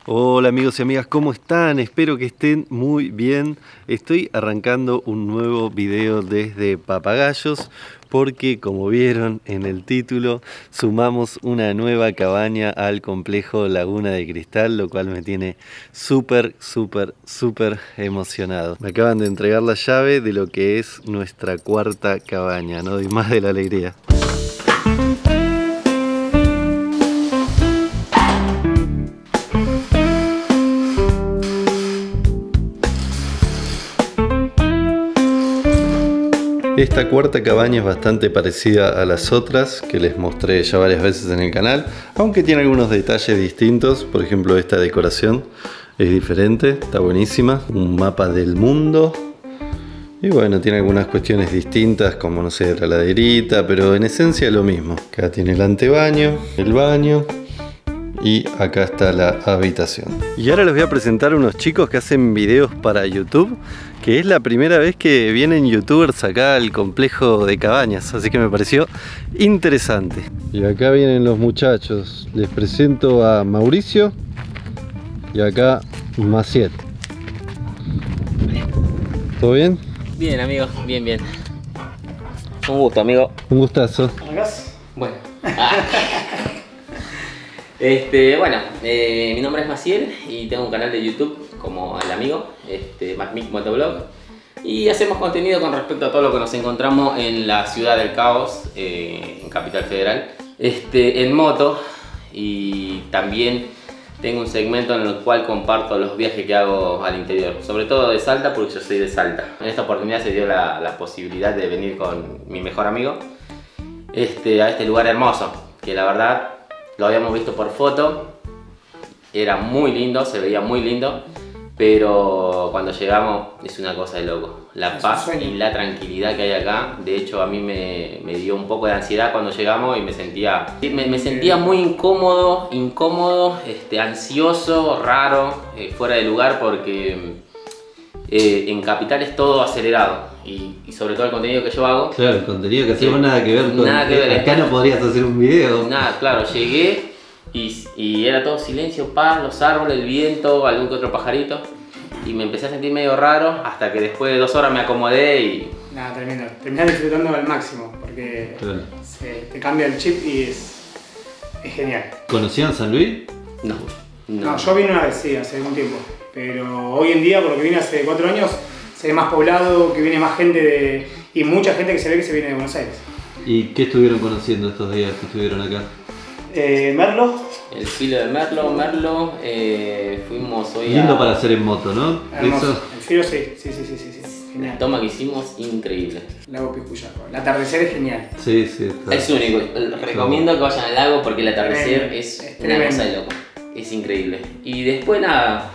Hola amigos y amigas, ¿cómo están? Espero que estén muy bien. Estoy arrancando un nuevo video desde Papagayos porque, como vieron en el título, sumamos una nueva cabaña al complejo Laguna de Cristal, lo cual me tiene súper emocionado. Me acaban de entregar la llave de lo que es nuestra cuarta cabaña, no doy más de la alegría. Esta cuarta cabaña es bastante parecida a las otras que les mostré ya varias veces en el canal, aunque tiene algunos detalles distintos. Por ejemplo, esta decoración es diferente, está buenísima. Un mapa del mundo. Y bueno, tiene algunas cuestiones distintas, como no sé, la laderita, pero en esencia es lo mismo. Acá tiene el antebaño, el baño. Y acá está la habitación. Y ahora les voy a presentar a unos chicos que hacen videos para YouTube, que es la primera vez que vienen youtubers acá al complejo de cabañas, así que me pareció interesante. Y acá vienen los muchachos. Les presento a Mauricio y acá Maciel. ¿Todo bien? Bien, amigo, bien. Un gusto, amigo. Un gustazo. Bueno. Mi nombre es Maciel y tengo un canal de YouTube como el amigo, MacMic Motovlog, y hacemos contenido con respecto a todo lo que nos encontramos en la ciudad del caos, en Capital Federal, en moto, y también tengo un segmento en el cual comparto los viajes que hago al interior, sobre todo de Salta, porque yo soy de Salta. En esta oportunidad se dio la posibilidad de venir con mi mejor amigo a este lugar hermoso, que la verdad lo habíamos visto por foto, era muy lindo, se veía muy lindo, pero cuando llegamos es una cosa de loco. La paz y la tranquilidad que hay acá, de hecho a mí me dio un poco de ansiedad cuando llegamos y me sentía muy incómodo, ansioso, raro, fuera de lugar, porque en Capital es todo acelerado. Y sobre todo el contenido que yo hago. Claro, el contenido que hacemos nada que ver con... Nada que ver. Acá no podrías hacer un video. Nada, claro, llegué y era todo silencio, paz, los árboles, el viento, algún que otro pajarito. Y me empecé a sentir medio raro hasta que después de 2 horas me acomodé y... Nada, tremendo. Terminás disfrutando al máximo porque claro, te cambia el chip y es genial. ¿Conocían San Luis? No, yo vine una vez, sí, hace algún tiempo. Pero hoy en día, por lo que vine hace 4 años, se ve más poblado, que viene más gente y mucha gente que se ve que se viene de Buenos Aires. ¿Y qué estuvieron conociendo estos días que estuvieron acá? Merlo. El filo de Merlo, fuimos hoy lindo para hacer en moto, ¿no? Hermoso. Eso. El filo sí. Genial. La toma que hicimos, increíble. Lago Piscuyaco. El atardecer es genial. Sí, está. Es único, recomiendo que vayan al lago porque el atardecer es una cosa de loco. Es increíble. Y después nada,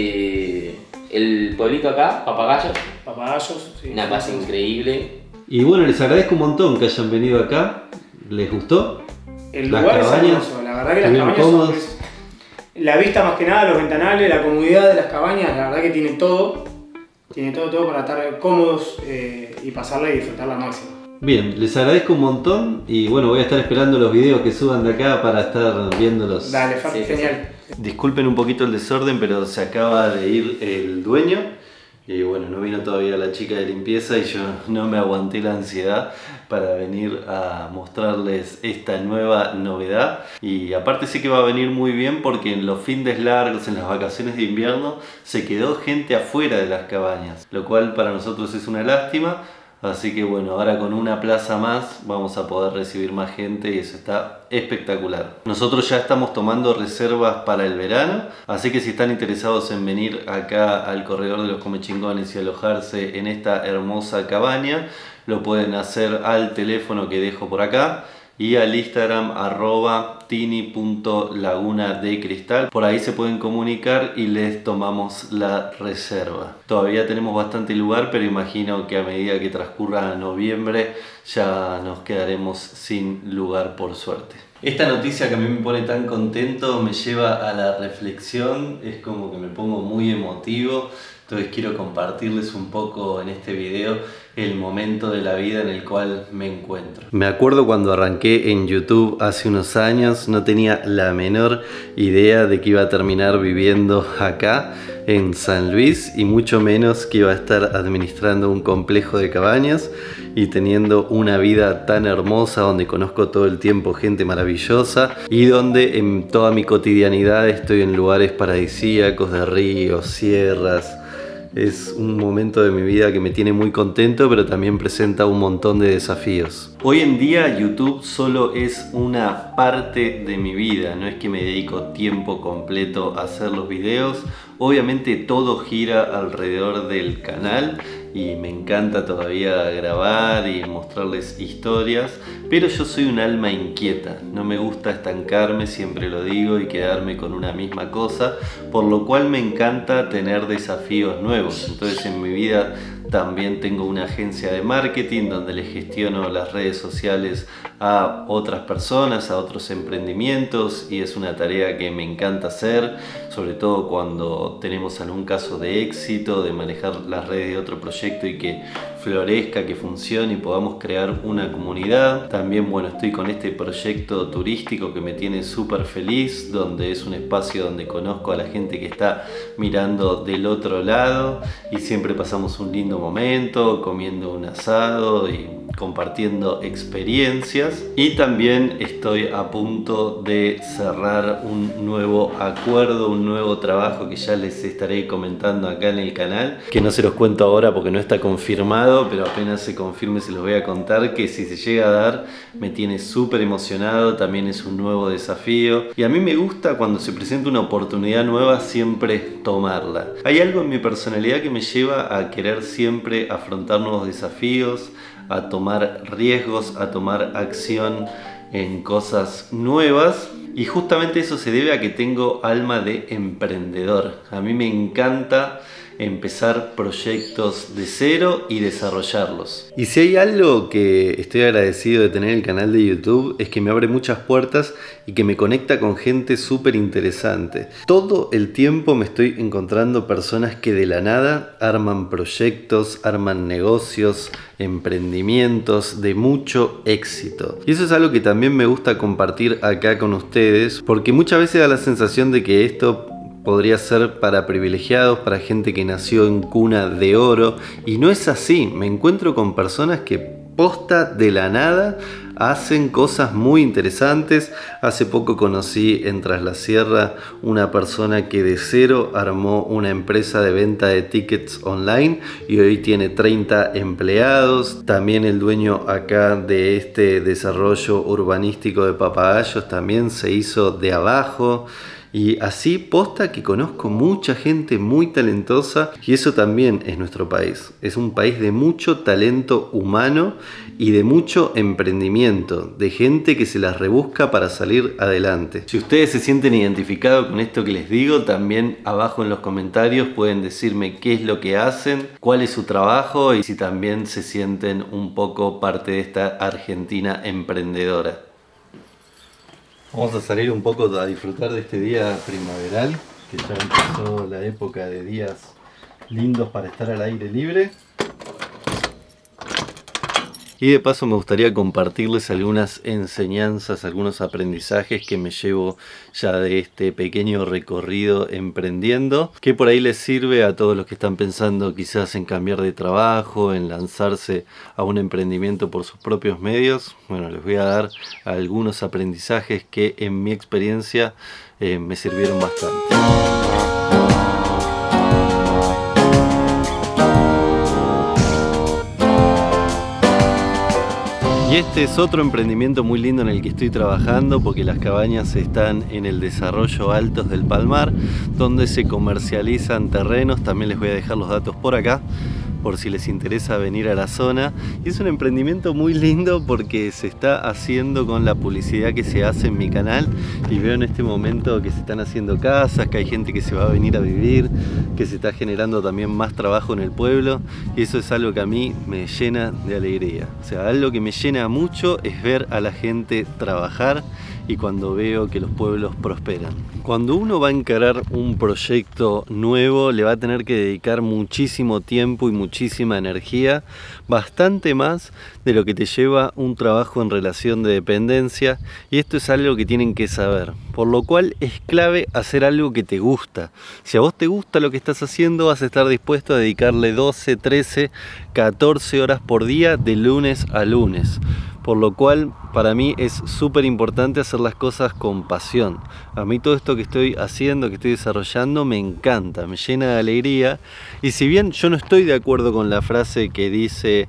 el pueblito acá, Papagayos, sí. Una paz increíble. Y bueno, les agradezco un montón que hayan venido acá. ¿Les gustó? El lugar es hermoso, la verdad que las cabañas son... La vista más que nada, los ventanales, la comodidad de las cabañas, la verdad que tiene todo. Tiene todo para estar cómodos y pasarla y disfrutarla al máximo. Bien, les agradezco un montón y bueno, voy a estar esperando los videos que suban de acá para estar viéndolos. Dale, genial. Disculpen un poquito el desorden, pero se acaba de ir el dueño y bueno, no vino todavía la chica de limpieza y yo no me aguanté la ansiedad para venir a mostrarles esta nueva novedad. Y aparte sé que va a venir muy bien porque en los fines largos, en las vacaciones de invierno, se quedó gente afuera de las cabañas, lo cual para nosotros es una lástima. Así que bueno, ahora con una plaza más vamos a poder recibir más gente y eso está espectacular. Nosotros ya estamos tomando reservas para el verano, así que si están interesados en venir acá al Corredor de los Comechingones y alojarse en esta hermosa cabaña, lo pueden hacer al teléfono que dejo por acá y al Instagram @tini.lagunadecristal. Por ahí se pueden comunicar y les tomamos la reserva. Todavía tenemos bastante lugar, pero imagino que a medida que transcurra noviembre ya nos quedaremos sin lugar, por suerte. Esta noticia que a mí me pone tan contento me lleva a la reflexión, es como que me pongo muy emotivo. Entonces quiero compartirles un poco en este video el momento de la vida en el cual me encuentro. Me acuerdo cuando arranqué en YouTube hace unos años, no tenía la menor idea de que iba a terminar viviendo acá en San Luis y mucho menos que iba a estar administrando un complejo de cabañas y teniendo una vida tan hermosa donde conozco todo el tiempo gente maravillosa y donde en toda mi cotidianidad estoy en lugares paradisíacos de ríos, sierras. Es un momento de mi vida que me tiene muy contento, pero también presenta un montón de desafíos. Hoy en día YouTube solo es una parte de mi vida, no es que me dedico tiempo completo a hacer los videos. Obviamente todo gira alrededor del canal y me encanta todavía grabar y mostrarles historias, pero yo soy un alma inquieta, no me gusta estancarme, siempre lo digo, y quedarme con una misma cosa, por lo cual me encanta tener desafíos nuevos. Entonces en mi vida también tengo una agencia de marketing donde les gestiono las redes sociales a otras personas, a otros emprendimientos, y es una tarea que me encanta hacer, sobre todo cuando tenemos algún caso de éxito, de manejar las redes de otro proyecto y que florezca, que funcione y podamos crear una comunidad. También, bueno, estoy con este proyecto turístico que me tiene súper feliz, donde es un espacio donde conozco a la gente que está mirando del otro lado y siempre pasamos un lindo momento comiendo un asado y compartiendo experiencias. Y también estoy a punto de cerrar un nuevo acuerdo, un nuevo trabajo que ya les estaré comentando acá en el canal, que no se los cuento ahora porque no está confirmado, pero apenas se confirme se los voy a contar, que si se llega a dar me tiene súper emocionado. También es un nuevo desafío y a mí me gusta cuando se presenta una oportunidad nueva siempre tomarla. Hay algo en mi personalidad que me lleva a querer siempre afrontar nuevos desafíos, a tomar riesgos, a tomar acción en cosas nuevas, y justamente eso se debe a que tengo alma de emprendedor. A mí me encanta empezar proyectos de cero y desarrollarlos. Y si hay algo que estoy agradecido de tener el canal de YouTube es que me abre muchas puertas y que me conecta con gente súper interesante. Todo el tiempo me estoy encontrando personas que de la nada arman proyectos, arman negocios, emprendimientos de mucho éxito. Y eso es algo que también me gusta compartir acá con ustedes, porque muchas veces da la sensación de que esto podría ser para privilegiados, para gente que nació en cuna de oro, y no es así. Me encuentro con personas que posta de la nada hacen cosas muy interesantes. Hace poco conocí en Tras la Sierra una persona que de cero armó una empresa de venta de tickets online y hoy tiene 30 empleados. También el dueño acá de este desarrollo urbanístico de Papagayos también se hizo de abajo. Y así posta que conozco mucha gente muy talentosa, y eso también es nuestro país. Es un país de mucho talento humano y de mucho emprendimiento, de gente que se las rebusca para salir adelante. Si ustedes se sienten identificados con esto que les digo, también abajo en los comentarios pueden decirme qué es lo que hacen, cuál es su trabajo y si también se sienten un poco parte de esta Argentina emprendedora. Vamos a salir un poco a disfrutar de este día primaveral, que ya empezó la época de días lindos para estar al aire libre. Y de paso me gustaría compartirles algunas enseñanzas, algunos aprendizajes que me llevo ya de este pequeño recorrido emprendiendo, que por ahí les sirve a todos los que están pensando quizás en cambiar de trabajo, en lanzarse a un emprendimiento por sus propios medios. Bueno, les voy a dar algunos aprendizajes que en mi experiencia me sirvieron bastante. Y este es otro emprendimiento muy lindo en el que estoy trabajando, porque las cabañas están en el desarrollo Altos del Palmar, donde se comercializan terrenos. También les voy a dejar los datos por acá, por si les interesa venir a la zona. Y es un emprendimiento muy lindo porque se está haciendo con la publicidad que se hace en mi canal, y veo en este momento que se están haciendo casas, que hay gente que se va a venir a vivir, que se está generando también más trabajo en el pueblo, y eso es algo que a mí me llena de alegría. O sea, algo que me llena mucho es ver a la gente trabajar y cuando veo que los pueblos prosperan. Cuando uno va a encarar un proyecto nuevo, le va a tener que dedicar muchísimo tiempo y muchísima energía, bastante más de lo que te lleva un trabajo en relación de dependencia, y esto es algo que tienen que saber, por lo cual es clave hacer algo que te gusta. Si a vos te gusta lo que estás haciendo, vas a estar dispuesto a dedicarle 12, 13, 14 horas por día de lunes a lunes. Por lo cual, para mí es súper importante hacer las cosas con pasión. A mí todo esto que estoy haciendo, que estoy desarrollando, me encanta, me llena de alegría. Y si bien yo no estoy de acuerdo con la frase que dice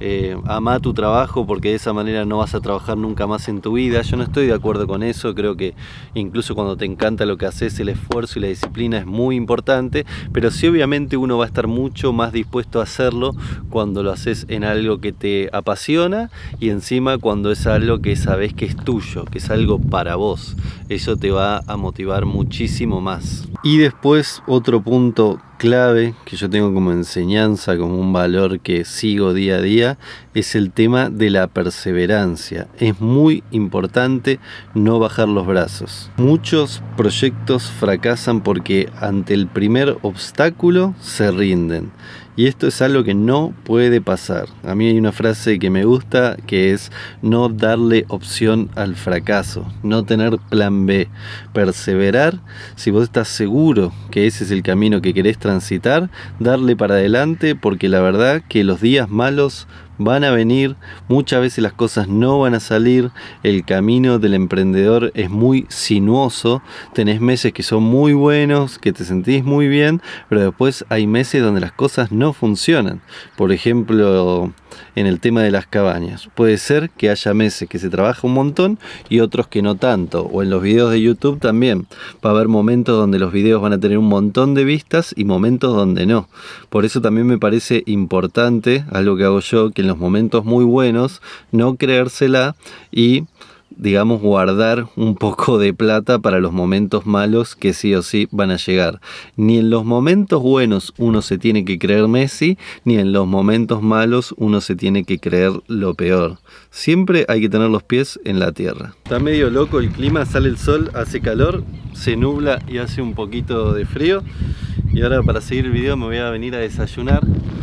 ama tu trabajo porque de esa manera no vas a trabajar nunca más en tu vida, yo no estoy de acuerdo con eso. Creo que incluso cuando te encanta lo que haces, el esfuerzo y la disciplina es muy importante, pero sí obviamente uno va a estar mucho más dispuesto a hacerlo cuando lo haces en algo que te apasiona y encima cuando es algo que sabes que es tuyo, que es algo para vos. Eso te va a motivar muchísimo más. Y después otro punto clave que yo tengo como enseñanza, como un valor que sigo día a día, es el tema de la perseverancia. Es muy importante no bajar los brazos. Muchos proyectos fracasan porque ante el primer obstáculo se rinden. Y esto es algo que no puede pasar. A mí hay una frase que me gusta que es no darle opción al fracaso, no tener plan B, perseverar. Si vos estás seguro que ese es el camino que querés transitar, darle para adelante, porque la verdad que los días malos van a venir, muchas veces las cosas no van a salir, el camino del emprendedor es muy sinuoso, tenés meses que son muy buenos, que te sentís muy bien, pero después hay meses donde las cosas no funcionan. Por ejemplo, en el tema de las cabañas, puede ser que haya meses que se trabaja un montón y otros que no tanto, o en los videos de YouTube también, va a haber momentos donde los videos van a tener un montón de vistas y momentos donde no. Por eso también me parece importante, algo que hago yo, que en los momentos muy buenos no creérsela y digamos guardar un poco de plata para los momentos malos que sí o sí van a llegar. Ni en los momentos buenos uno se tiene que creer Messi, ni en los momentos malos uno se tiene que creer lo peor. Siempre hay que tener los pies en la tierra. Está medio loco el clima, sale el sol, hace calor, se nubla y hace un poquito de frío. Y ahora para seguir el video me voy a venir a desayunar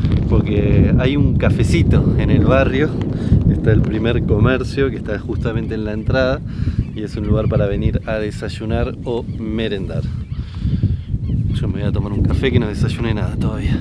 porque hay un cafecito en el barrio. Está el primer comercio que está justamente en la entrada y es un lugar para venir a desayunar o merendar. Yo me voy a tomar un café que no desayuné nada todavía.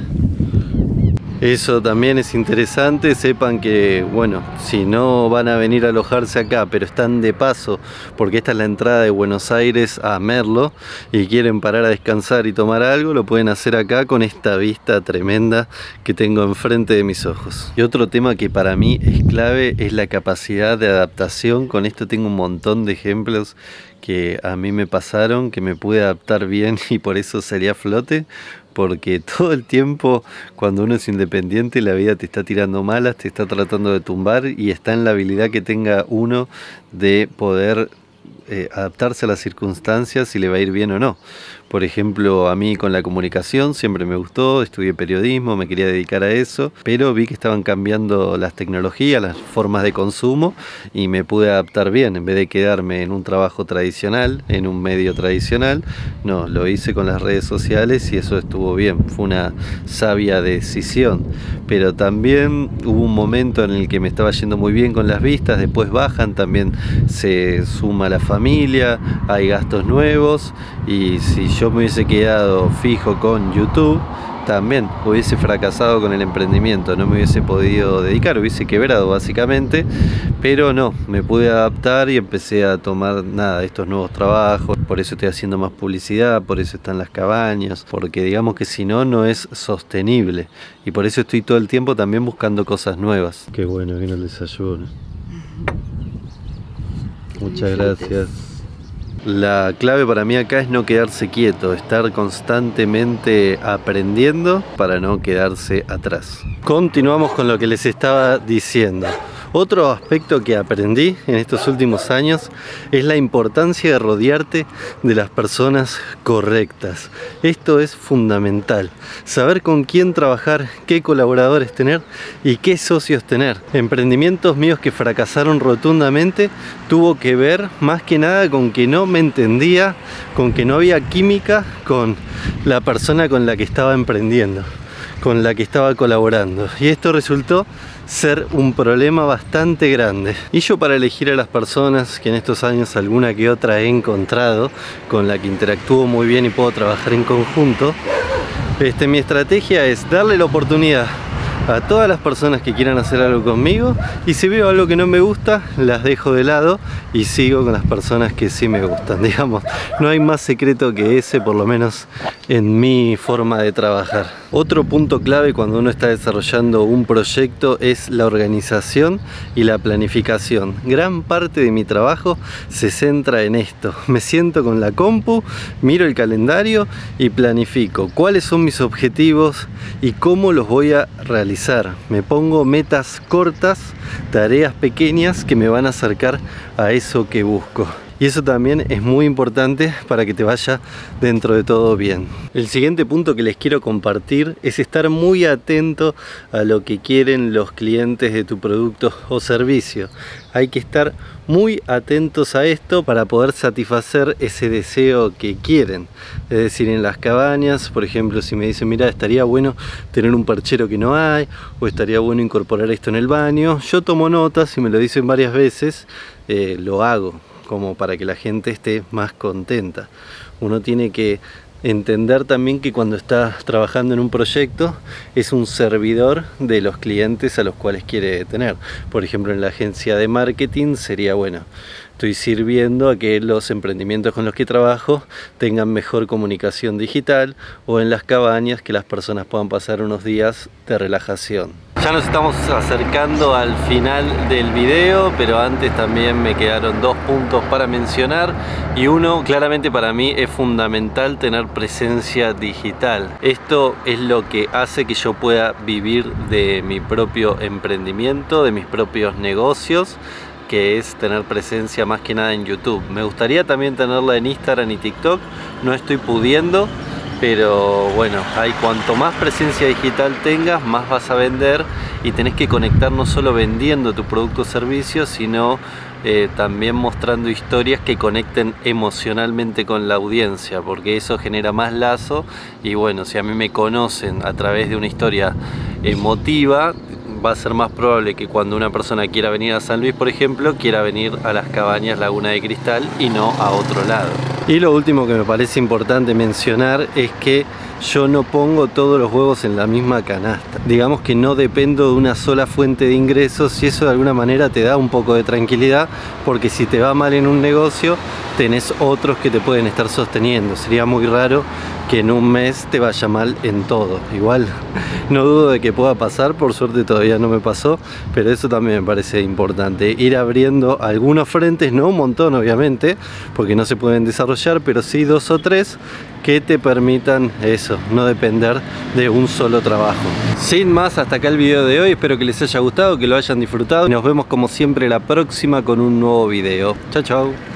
Eso también es interesante, sepan que, bueno, si no van a venir a alojarse acá, pero están de paso, porque esta es la entrada de Buenos Aires a Merlo, y quieren parar a descansar y tomar algo, lo pueden hacer acá con esta vista tremenda que tengo enfrente de mis ojos. Y otro tema que para mí es clave es la capacidad de adaptación. Con esto tengo un montón de ejemplos que a mí me pasaron, que me pude adaptar bien y por eso salí a flote. Porque todo el tiempo cuando uno es independiente la vida te está tirando malas, te está tratando de tumbar y está en la habilidad que tenga uno de poder adaptarse a las circunstancias si le va a ir bien o no. Por ejemplo, a mí con la comunicación siempre me gustó, estudié periodismo, me quería dedicar a eso, pero vi que estaban cambiando las tecnologías, las formas de consumo y me pude adaptar bien. En vez de quedarme en un trabajo tradicional, en un medio tradicional, no, lo hice con las redes sociales y eso estuvo bien, fue una sabia decisión. Pero también hubo un momento en el que me estaba yendo muy bien con las vistas, después bajan, también se suma la familia, hay gastos nuevos y si yo me hubiese quedado fijo con YouTube, también hubiese fracasado con el emprendimiento, no me hubiese podido dedicar, hubiese quebrado básicamente, pero no, me pude adaptar y empecé a tomar estos nuevos trabajos. Por eso estoy haciendo más publicidad, por eso están las cabañas, porque digamos que si no, no es sostenible y por eso estoy todo el tiempo también buscando cosas nuevas. Qué bueno, vino el desayuno. Muchas gracias. La clave para mí acá es no quedarse quieto, estar constantemente aprendiendo para no quedarse atrás. Continuamos con lo que les estaba diciendo. Otro aspecto que aprendí en estos últimos años es la importancia de rodearte de las personas correctas. Esto es fundamental. Saber con quién trabajar, qué colaboradores tener y qué socios tener. Emprendimientos míos que fracasaron rotundamente tuvo que ver más que nada con que no me entendía, con que no había química con la persona con la que estaba emprendiendo, con la que estaba colaborando, y esto resultó ser un problema bastante grande. Y yo, para elegir a las personas que en estos años alguna que otra he encontrado, con la que interactúo muy bien y puedo trabajar en conjunto, mi estrategia es darle la oportunidad a todas las personas que quieran hacer algo conmigo, y si veo algo que no me gusta, las dejo de lado y sigo con las personas que sí me gustan. Digamos, no hay más secreto que ese, por lo menos en mi forma de trabajar. Otro punto clave cuando uno está desarrollando un proyecto es la organización y la planificación. Gran parte de mi trabajo se centra en esto. Me siento con la compu, miro el calendario y planifico cuáles son mis objetivos y cómo los voy a realizar. Me pongo metas cortas, tareas pequeñas que me van a acercar a eso que busco. Y eso también es muy importante para que te vaya dentro de todo bien. El siguiente punto que les quiero compartir es estar muy atento a lo que quieren los clientes de tu producto o servicio. Hay que estar muy atentos a esto para poder satisfacer ese deseo que quieren. Es decir, en las cabañas, por ejemplo, si me dicen, mira, estaría bueno tener un perchero que no hay, o estaría bueno incorporar esto en el baño, yo tomo notas y me lo dicen varias veces, lo hago, como para que la gente esté más contenta. Uno tiene que entender también que cuando está trabajando en un proyecto es un servidor de los clientes a los cuales quiere tener. Por ejemplo, en la agencia de marketing sería, bueno, estoy sirviendo a que los emprendimientos con los que trabajo tengan mejor comunicación digital, o en las cabañas que las personas puedan pasar unos días de relajación. Ya nos estamos acercando al final del video, pero antes también me quedaron dos puntos para mencionar, y uno, claramente para mí es fundamental tener presencia digital. Esto es lo que hace que yo pueda vivir de mi propio emprendimiento, de mis propios negocios, que es tener presencia más que nada en YouTube. Me gustaría también tenerla en Instagram y TikTok, no estoy pudiendo, pero bueno, cuanto más presencia digital tengas, más vas a vender, y tenés que conectar no solo vendiendo tu producto o servicio, sino también mostrando historias que conecten emocionalmente con la audiencia, porque eso genera más lazo. Y bueno, si a mí me conocen a través de una historia emotiva, va a ser más probable que cuando una persona quiera venir a San Luis, por ejemplo, quiera venir a las cabañas Laguna de Cristal y no a otro lado. Y lo último que me parece importante mencionar es que yo no pongo todos los huevos en la misma canasta. Digamos que no dependo de una sola fuente de ingresos, y eso de alguna manera te da un poco de tranquilidad, porque si te va mal en un negocio, tenés otros que te pueden estar sosteniendo. Sería muy raro que en un mes te vaya mal en todo. Igual no dudo de que pueda pasar, por suerte todavía no me pasó, pero eso también me parece importante. Ir abriendo algunos frentes, no un montón obviamente, porque no se pueden desarrollar, pero sí 2 o 3 que te permitan eso, no depender de un solo trabajo. Sin más, hasta acá el video de hoy. Espero que les haya gustado, que lo hayan disfrutado. Nos vemos como siempre la próxima con un nuevo video. Chao, chao.